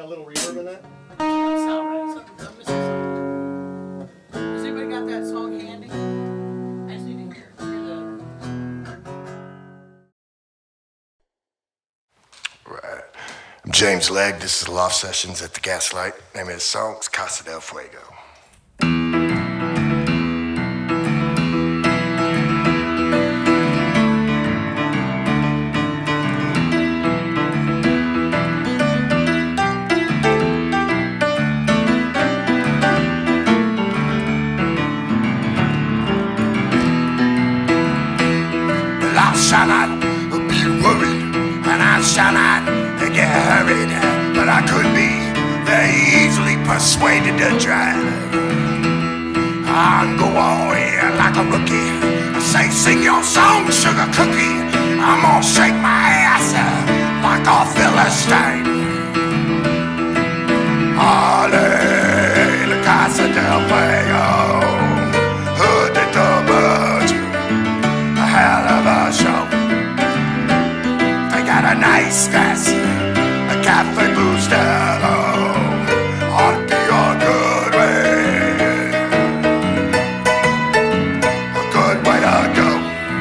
got a little reverb in that? That's not right. I'm missing something. Has anybody got that song handy? I just need to hear the... Right. I'm James Legg. This is Loft Sessions at the Gaslight. Name of the song is Casa De Fuego. I shall not be worried, and I shall not get hurried, but I could be very easily persuaded to drive. I'll go all in like a rookie. I say, sing your song, sugar cookie. I'm gonna shake my ass like a Philistine. Ole, la Casa de Fuego. Heard the double, a hell of a show. They got a nice glass, a cafe booster, ought to be a good way. A good way to go.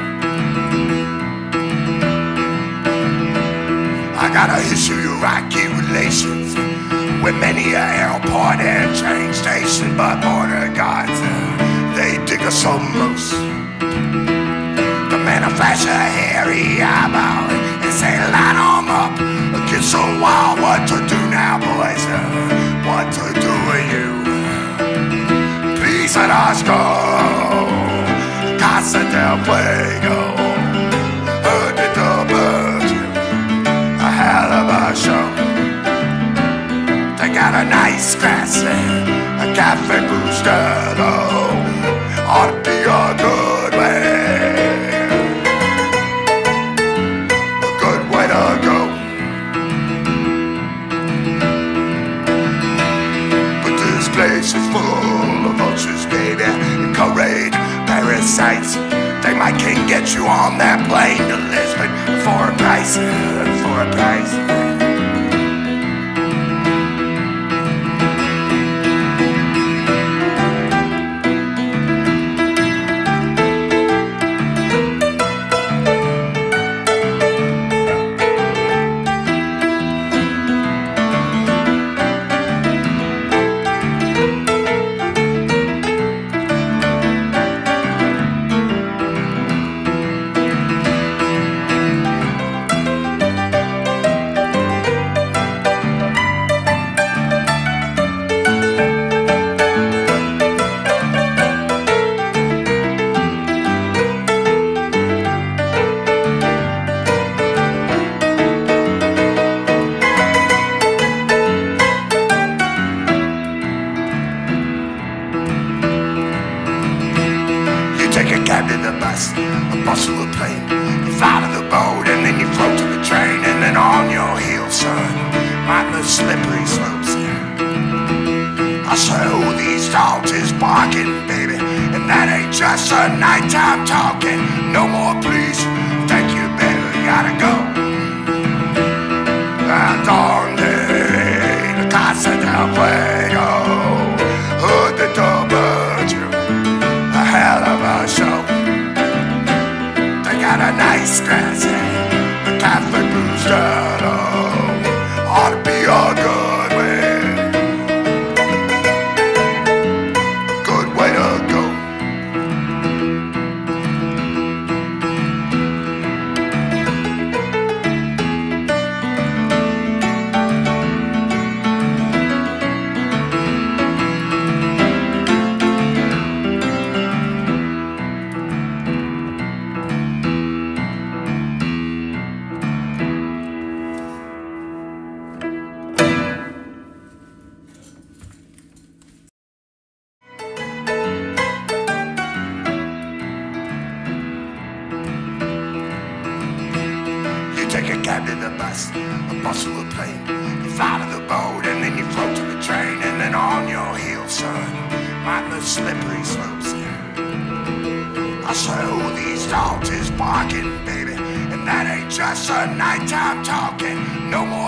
I got a history of rocky relations with many a airport and train station, but border guards, they dig us so most. The man a flash a hairy eyeball and say, line 'em up, get so wild. What to do now, boys? What to do with you? Please let us go. Casa de Fuego. Heard the double, a hell of a show. They got a nice glass, a cafe booster, ought to be a good way. A good way to go. But this place is full of vultures, baby, and parade parasites. They might can get you on that plane to Lisbon for a price, for a price. A bus or a plane, you fly to the boat and then you float to the train, and then on your heels, son, mindless slippery slopes. I say, oh, these dogs is barking, baby, and that ain't just a nighttime talking. No more, please, thank you, baby, gotta go. Donde la Casa de Fuego, heard the double, a hell of a show. Got a nice glass, a cafe booster, ought to be a good way. A good way to go. To the bus or a plane, you fly to the boat and then you float to the train, and then on your heels, son, mindless slippery slopes. I say, oh, these dogs is barking, baby, and that ain't just a nighttime talking. No more